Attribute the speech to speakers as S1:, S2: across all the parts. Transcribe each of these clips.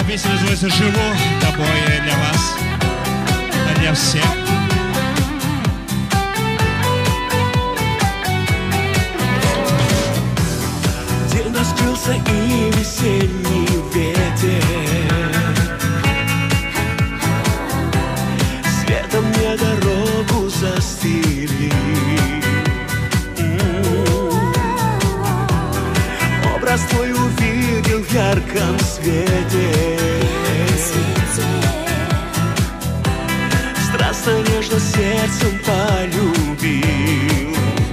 S1: Песня называется «Живу тобой» для вас, для всех.
S2: День раскрылся и весенний ветер светом мне дорогу застелил. Образ твой увидел в ярком свете, страстно, нежно сердцем полюбил.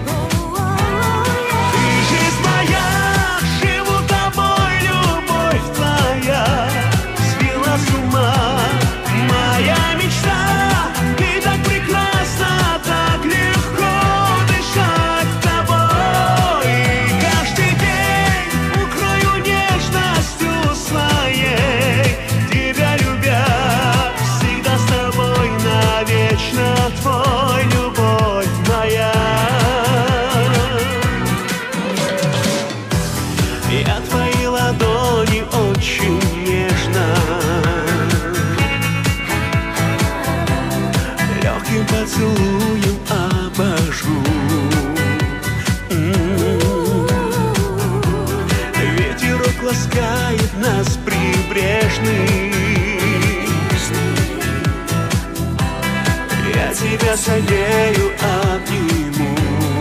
S2: Я твои ладони очень нежно легким поцелуем обожгу. Ветерок ласкает нас прибрежный, я тебя согрею, обниму.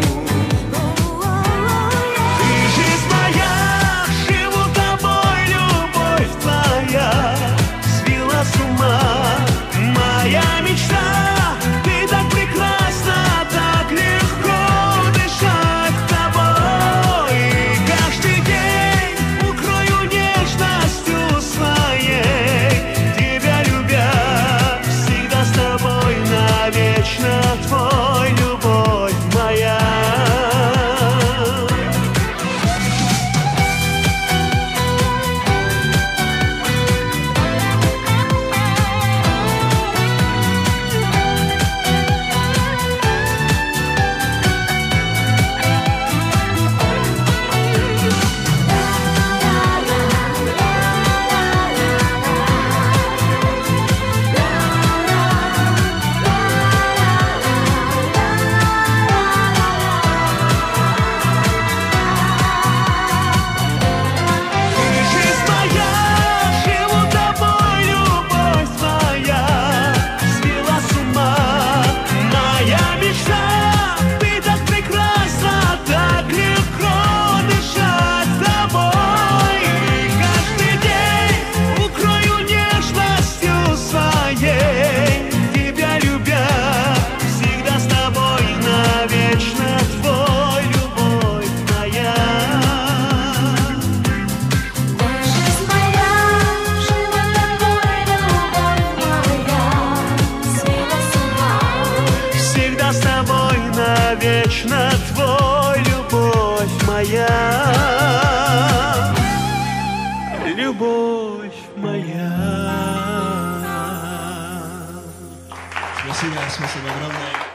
S2: Вечно твой, любовь моя, любовь моя.
S1: Спасибо огромное.